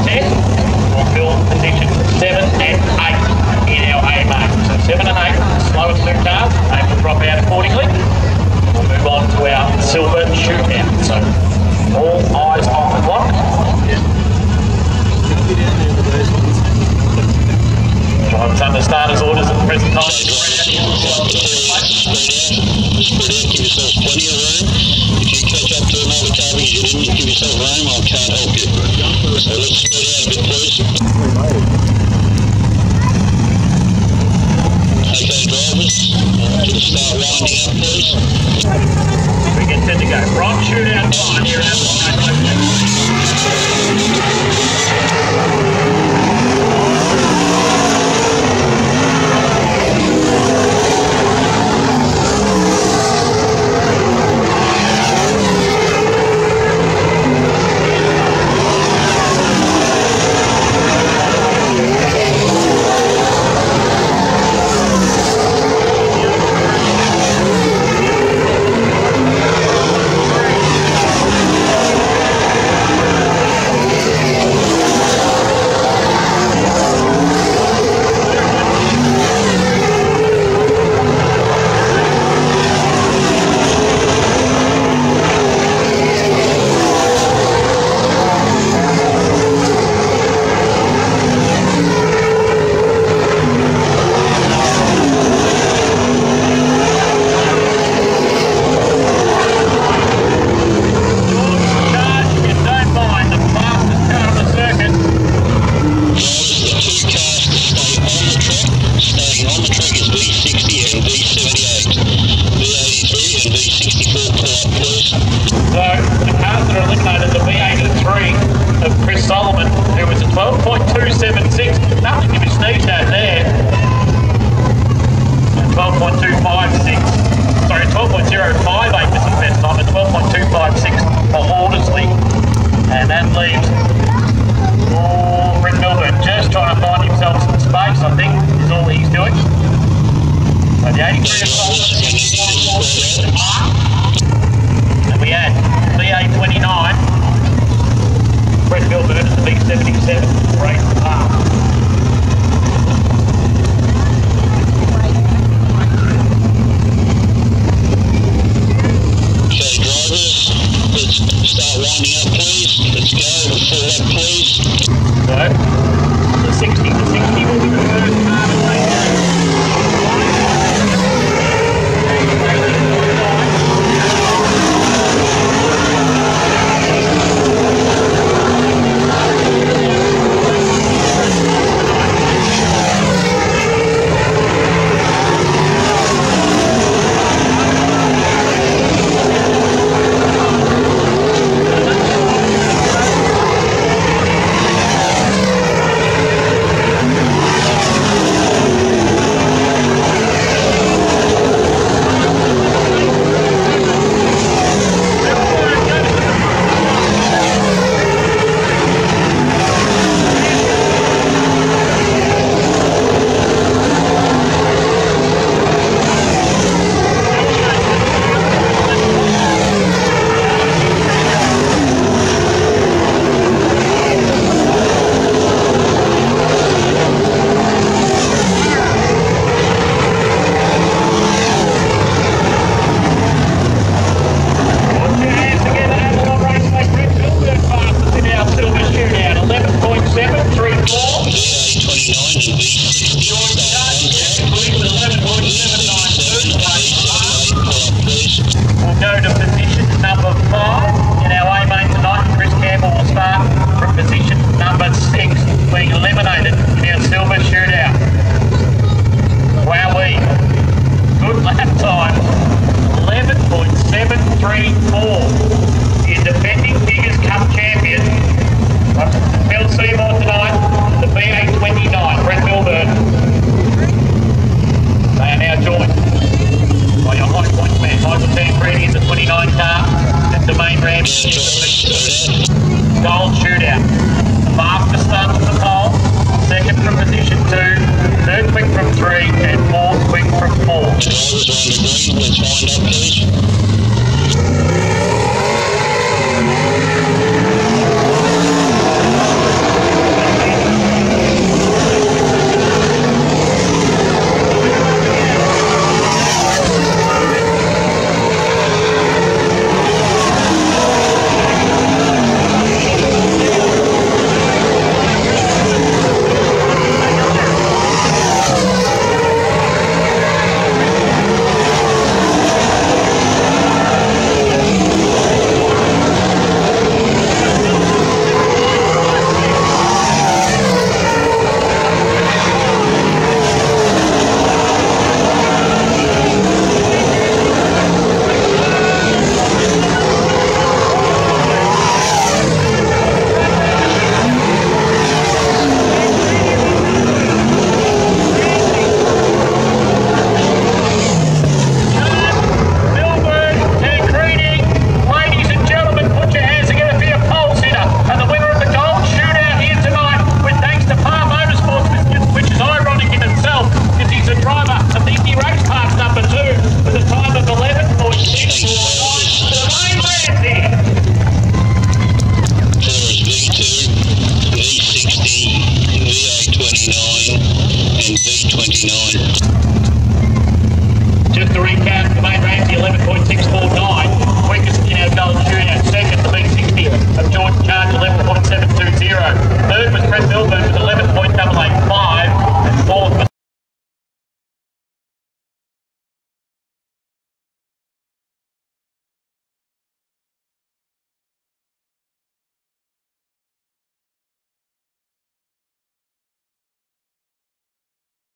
test will fill positions 7 and 8 in our A main. So 7 and 8, slowest two cars, they will drop out accordingly. We'll move on to our silver shootout. So all eyes on the clock. Drivers under starters orders at the present time. Spread out, give yourselves plenty of room. If you catch up to another car because you didn't give yourself room, I can't help you. So let's spread out a bit, please. Okay, drivers, to start winding up, please. We get set to go. Right, shootout time here at Avalon. And we add VA29, Brett Milburn at the V77, great path. Okay, drivers, let's start winding up, please. Let's go, full lap, please. So, the 60 will be the first part of the Gold Shootout. The fastest start from the pole, second from position 2, third quick from 3, and fourth quick from 4. Drivers on the green, let's wind up, please.